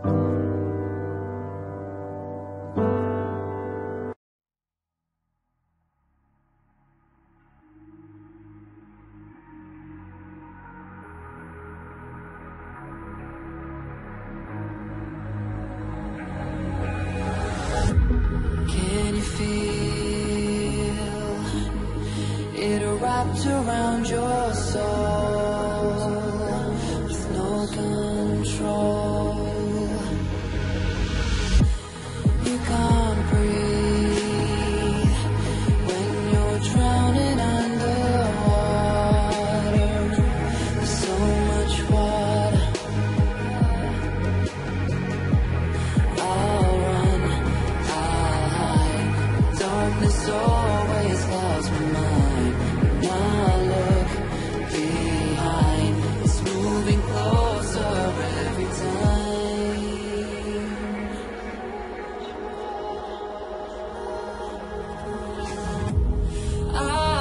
Can you feel it wrapped around your soul with no control? You can't breathe when you're drowning underwater. There's so much water. I'll run, I'll hide. Darkness always clouds my mind. Now look behind. It's moving closer every time. I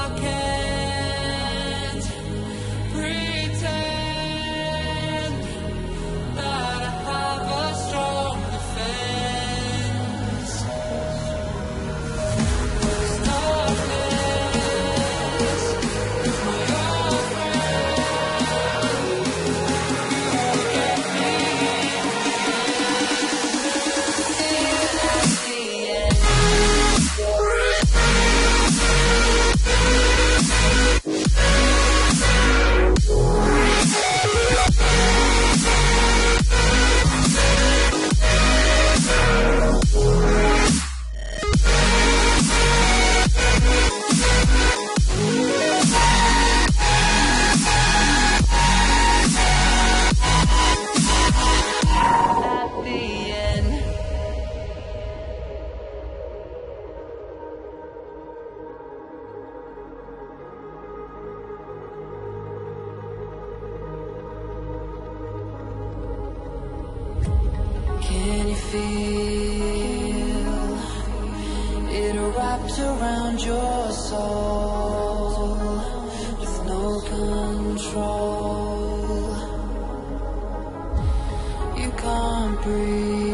can't pretend that I have a strong defense. There's darkness is my old friend. You won't get me in the end. At the end. Can you feel it wrapped around your soul with no control? You can't breathe.